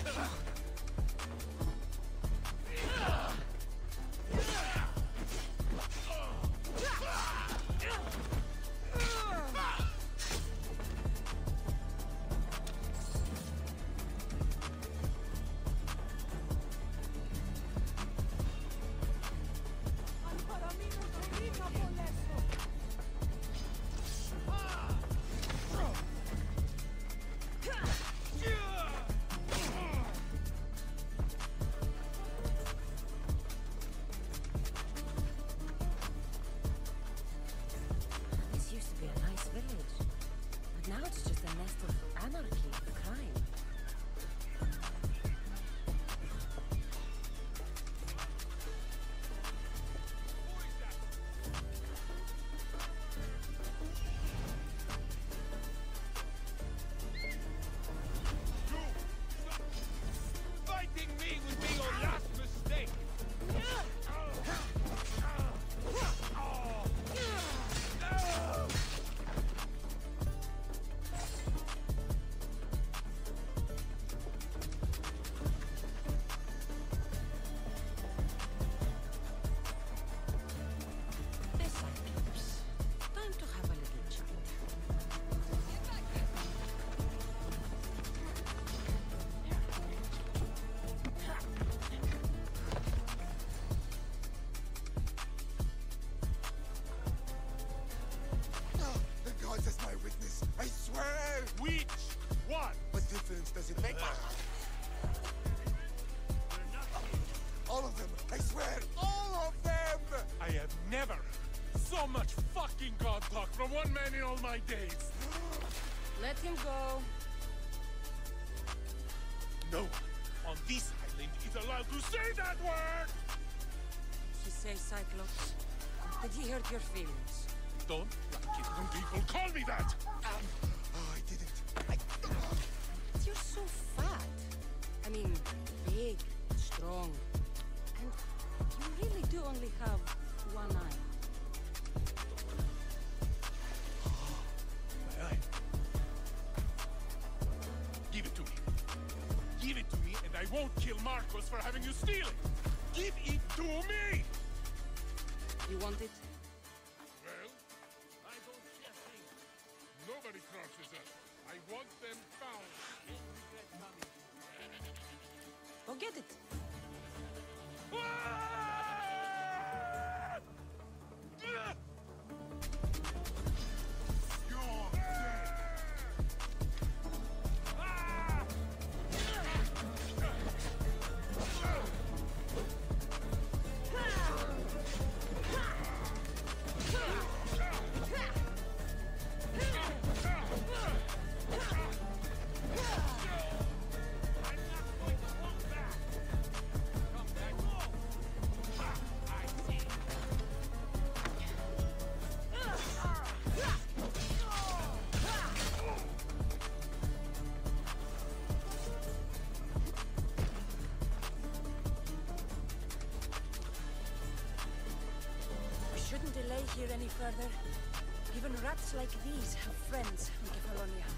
From one man in all my days. Let him go. No one on this island is allowed to say that word! She says Cyclops. Did he hurt your feelings? Don't like it when people call me that! Oh, I didn't. You're so fat. I mean, big, strong. And you really do only have one eye. Give it to me. Give it to me, and I won't kill Marcos for having you steal it. Give it to me! You want it? Well, I don't care things. Nobody crosses us. I want them found. Go get it. You're dead. Here any further. Even rats like these have friends in Kefalonia.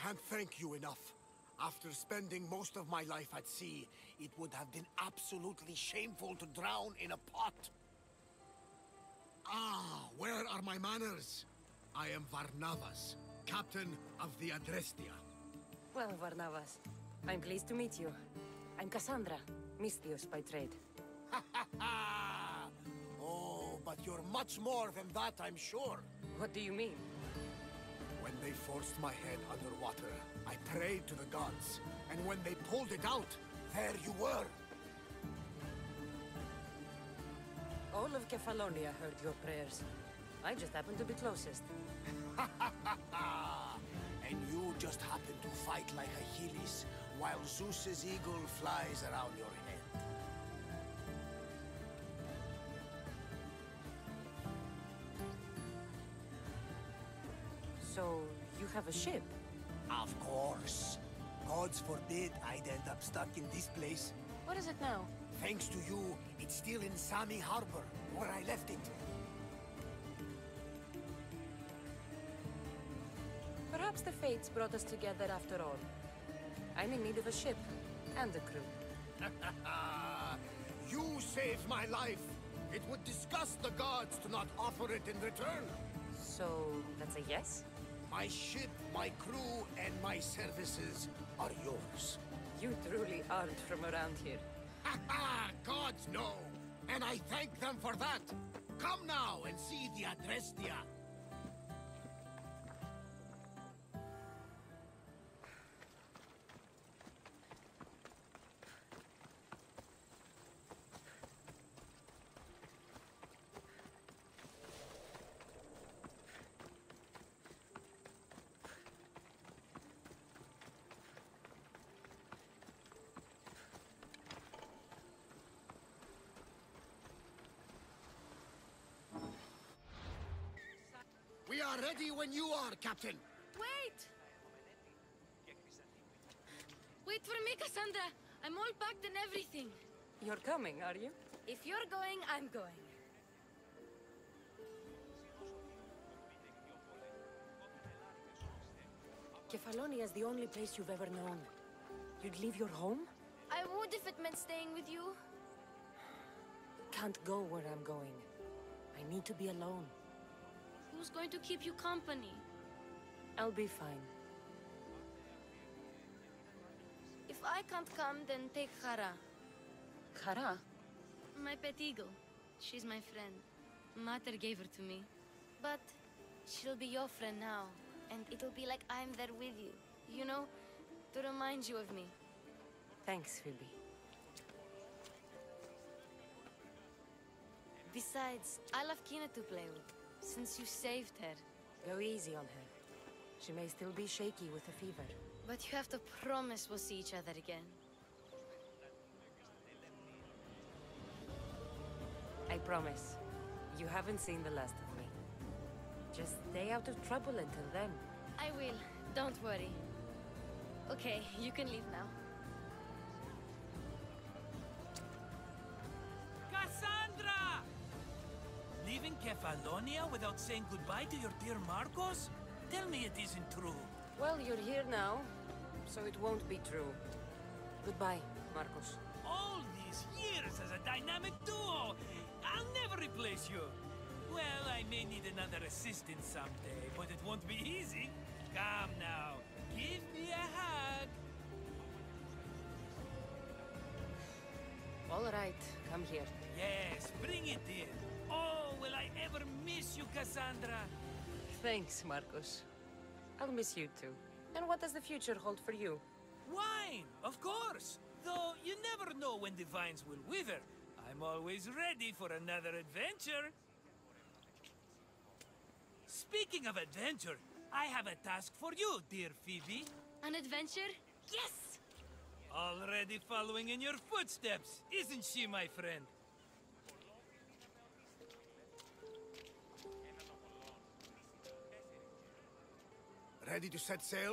can't thank you enough. After spending most of my life at sea, it would have been absolutely shameful to drown in a pot. Ah, where are my manners? I am Varnavas, captain of the Adrestia. Well, Varnavas, I'm pleased to meet you. I'm Cassandra, Misthios by trade. Oh, but you're much more than that, I'm sure. What do you mean? When they forced my head underwater, I prayed to the gods. And when they pulled it out, there you were. All of Kefalonia heard your prayers. I just happened to be closest. And you just happen to fight like Achilles, while Zeus's eagle flies around your head. So, you have a ship? Of course. Gods forbid I'd end up stuck in this place. What is it now? Thanks to you, it's still in Sami Harbor, where I left it. Perhaps the fates brought us together after all. I'm in need of a ship, and a crew. You saved my life. It would disgust the gods to not offer it in return. So, that's a yes? My ship, my crew, and my services are yours. You truly aren't from around here. Gods know, and I thank them for that. Come now and see the Adrestia. We are ready when you are, Captain. Wait! Wait for me, Cassandra! I'm all packed and everything. You're coming, are you? If you're going, I'm going. Kefalonia is the only place you've ever known. You'd leave your home? I would if it meant staying with you. Can't go where I'm going. I need to be alone. Who's going to keep you company? I'll be fine. If I can't come, then take Hara. Hara? My pet eagle. She's my friend. Mater gave her to me. But she'll be your friend now. And it'll be like I'm there with you. You know, to remind you of me. Thanks, Phoebe. Besides, I love Kina to play with. Since you saved her. Go easy on her. She may still be shaky with the fever. But you have to promise we'll see each other again. I promise. You haven't seen the last of me. Just stay out of trouble until then. I will. Don't worry. Okay, you can leave now. Cassandra! Leaving Kefalonia without saying goodbye to your dear Marcos? Tell me it isn't true. Well, you're here now, so it won't be true. Goodbye, Marcos. All these years as a dynamic duo! I'll never replace you! Well, I may need another assistant someday, but it won't be easy. Come now, give me a hug! All right, come here. Yes, bring it in. Oh, will I ever miss you, Cassandra? Thanks, Marcos. I'll miss you too. And what does the future hold for you? Wine, of course. Though you never know when the vines will wither. I'm always ready for another adventure. Speaking of adventure, I have a task for you, dear Phoebe. An adventure? Yes! Already following in your footsteps, isn't she, my friend? Ready to set sail?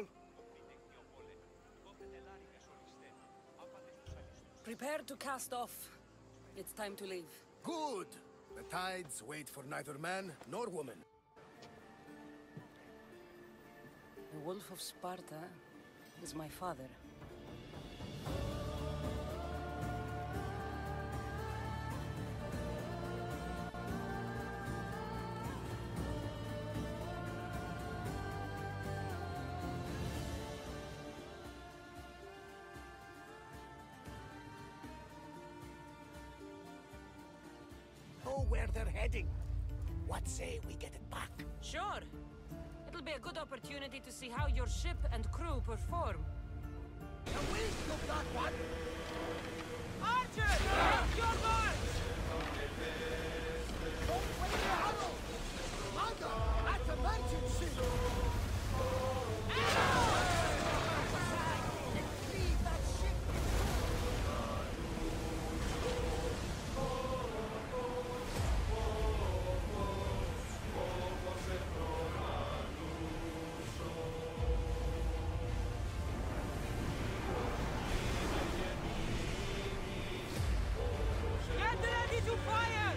Prepare to cast off. It's time to leave. Good! The tides wait for neither man nor woman. The Wolf of Sparta is my father. Know where they're heading. What say we get it back? Sure. It'll be a good opportunity to see how your ship and crew perform. The wind took that one! Archers! Take your guards! Don't wait the arrow! Commander, that's emergency! Leave that ship! Get ready to fire!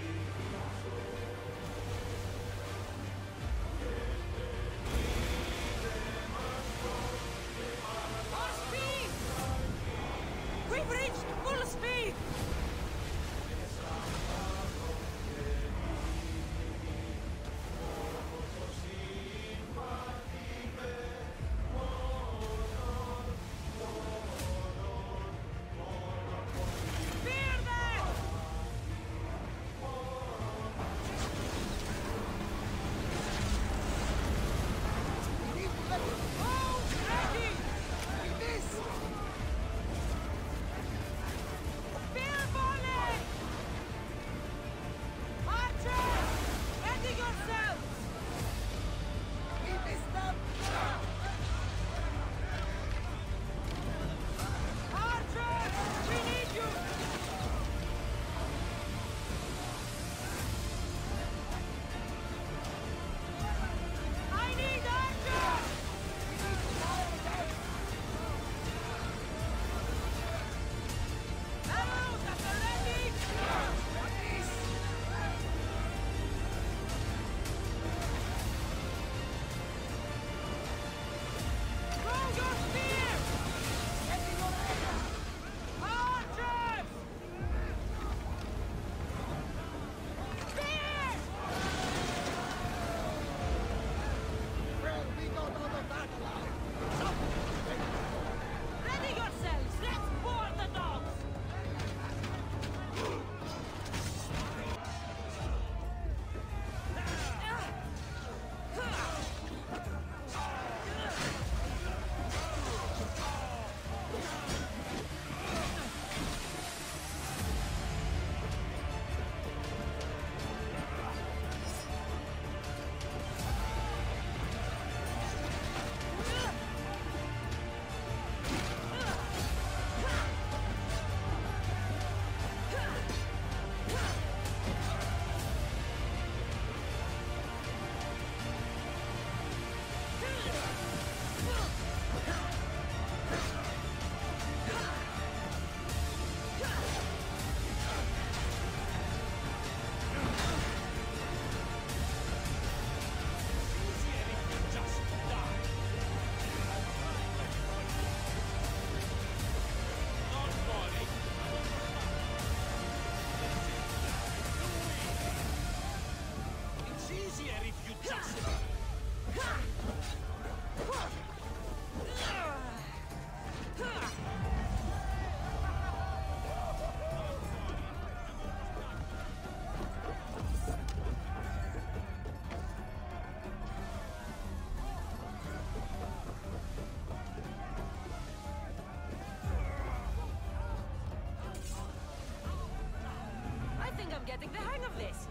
More speed! We've reached full speed! Spear them! We need to let it Go! Ready! we miss! Spear volley! Archers! Ready yourselves! We missed them! Archers! We need you! I need archers! Arrows at the ready! Throw your spear! Archers! Spear! Well, we got out of that alive. Ready yourselves! Let's board the dogs! It's easier if you just... I think I'm getting the hang of this.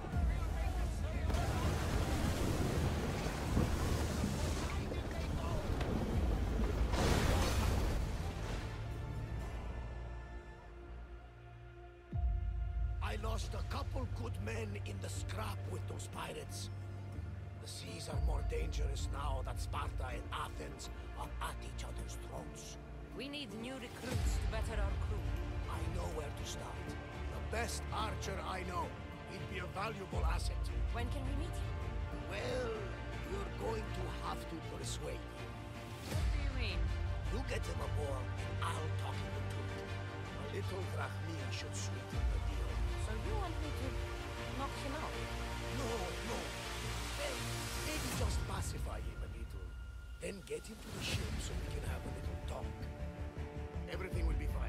I lost a couple good men in the scrap with those pirates. The seas are more dangerous now that Sparta and Athens are at each other's throats. We need new recruits to better our crew. I know where to start. The best archer I know. He'd be a valuable asset. When can we meet you? Well, you're going to have to persuade me. What do you mean? You get him aboard, and I'll talk him into it. A little drachmi should sweeten the deal. So you want me to knock him out? No, no. Well, maybe just pacify him a little. Then get him to the ship so we can have a little talk. Everything will be fine.